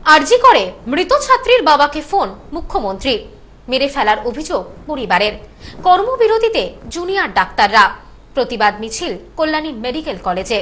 আরজি করে মৃত ছাত্রীর বাবাকে ফোন মুখ্যমন্ত্রী, মেরে ফেলার অভিযোগ পরিবারের। কর্মবিরতিতে জুনিয়র ডাক্তাররা, প্রতিবাদ মিছিল কল্যাণী মেডিকেল কলেজে।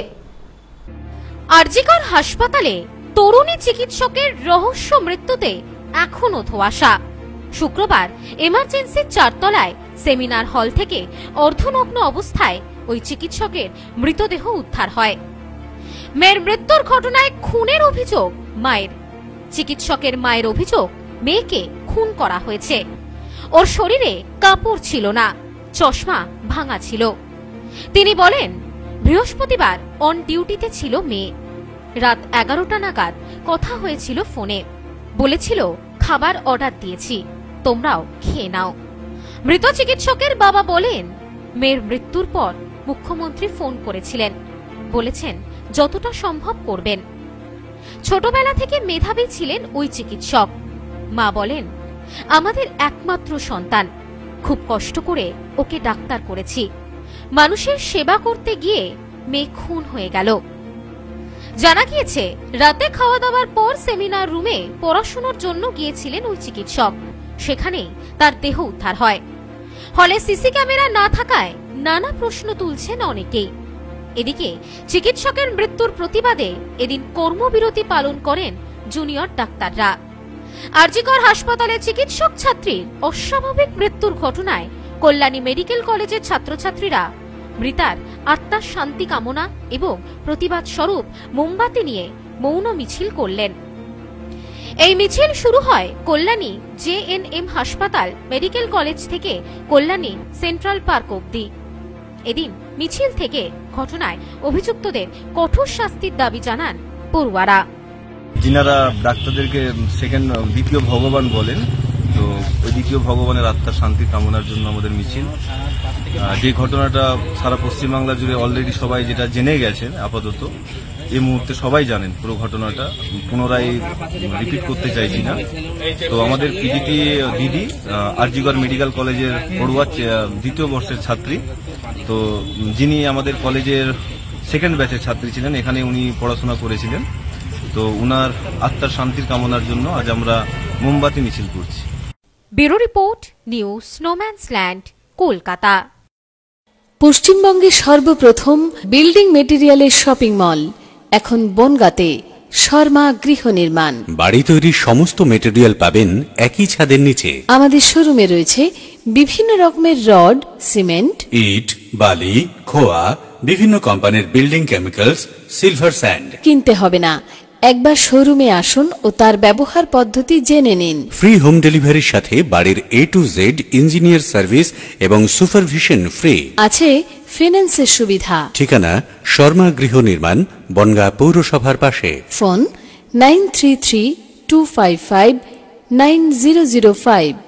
আরজিকর হাসপাতালে তরুণী চিকিৎসকের রহস্য মৃত্যুতে এখনো ধোঁয়াশা। শুক্রবার এমার্জেন্সির 4 তলায় সেমিনার হল থেকে অর্ধনগ্ন অবস্থায় ওই চিকিৎসকের মৃতদেহ উদ্ধার হয়। মেয়ের মৃত্যুর ঘটনায় খুনের অভিযোগ মায়ের। চিকিৎসকের মায়ের অভিযোগ, মেয়েকে খুন করা হয়েছে। ওর শরীরে কাপড় ছিল না, চশমা ভাঙা ছিল। তিনি বলেন, বৃহস্পতিবার অন ডিউটিতে ছিল মেয়ে। রাত 11টা নাগাদ কথা হয়েছিল ফোনে। বলেছিল, খাবার অর্ডার দিয়েছি, তোমরাও খেয়ে নাও। মৃত চিকিৎসকের বাবা বলেন, মেয়ের মৃত্যুর পর মুখ্যমন্ত্রী ফোন করেছিলেন, বলেছেন যতটা সম্ভব করবেন। ছোটবেলা থেকে মেধাবী ছিলেন ওই চিকিৎসক। মা বলেন, আমাদের একমাত্র সন্তান, খুব কষ্ট করে ওকে ডাক্তার করেছি। মানুষের সেবা করতে গিয়ে মেয়ে খুন হয়ে গেল। জানা গিয়েছে, রাতে খাওয়া দাওয়ার পর সেমিনার রুমে পড়াশোনার জন্য গিয়েছিলেন ওই চিকিৎসক। সেখানেই তার দেহ উদ্ধার হয়। হলে সিসি ক্যামেরা না থাকায় নানা প্রশ্ন তুলছেন অনেকেই। এদিকে চিকিৎসকের মৃত্যুর প্রতিবাদে এদিন কর্মবিরতি পালন করেন জুনিয়র ডাক্তাররা। আরজিকর হাসপাতালে চিকিৎসক ছাত্রীর অস্বাভাবিক মৃত্যুর ঘটনায় কল্যাণী মেডিকেল কলেজের ছাত্রছাত্রীরা মৃতার আত্মার শান্তি কামনা এবং প্রতিবাদ স্বরূপ মোমবাতি নিয়ে মৌন মিছিল করলেন। এই মিছিল শুরু হয় কল্যাণী জেএনএম হাসপাতাল মেডিকেল কলেজ থেকে কল্যাণী সেন্ট্রাল পার্ক অবধি। এদিন মিছিল থেকে ঘটনায় অভিযুক্তদের কঠোর শাস্তির দাবি জানান পড়ুয়ারা। যিনারা ডাক্তারদেরকে দ্বিতীয় ভগবান বলেন, তো ওই দ্বিতীয় ভগবানের আত্মার শান্তি কামনার জন্য আমাদের মিছিল। যে ঘটনাটা সারা পশ্চিমবাংলা জুড়ে অলরেডি সবাই যেটা জেনে গেছেন, আপাতত এই মুহূর্তে সবাই জানেন পুরো ঘটনাটা, পুনরায় রিপিট করতে চাইছি না। তো আমাদের পিজিটি দিদি আরজিকর মেডিকেল কলেজের পড়ুয়া দ্বিতীয় বর্ষের ছাত্রী, তো যিনি আমাদের কলেজের সেকেন্ড ব্যাচের ছাত্রী ছিলেন, এখানে উনি পড়াশোনা করেছিলেন। তো উনার আত্মার শান্তির কামনার জন্য আজ আমরা মোমবাতি মিছিল করছি। ব্যুরো রিপোর্ট, নিউজ স্নোম্যান্সল্যান্ড, কলকাতা। পশ্চিমবঙ্গের সর্বপ্রথম বিল্ডিং মেটেরিয়ালের শপিং মল এখন বনগাঁতে। শর্মা গৃহ নির্মাণ, বাড়ি তৈরির সমস্ত মেটেরিয়াল পাবেন একই ছাদের নিচে। আমাদের শোরুমে রয়েছে বিভিন্ন রকমের রড, সিমেন্ট, ইট, বালি, খোয়া, বিভিন্ন কোম্পানির বিল্ডিং কেমিক্যালস, সিলভার স্যান্ড। কিনতে হবে না, একবার শোরুমে আসুন ও তার ব্যবহার পদ্ধতি জেনে নিন। ফ্রি হোম ডেলিভারির সাথে বাড়ির A to Z engineer service এবং সুপারভিশন ফ্রি। আছে ফিন্যান্সের সুবিধা। ঠিকানা শর্মা গৃহ নির্মাণ, বনগাঁ পৌরসভার পাশে। ফোন 9332559005।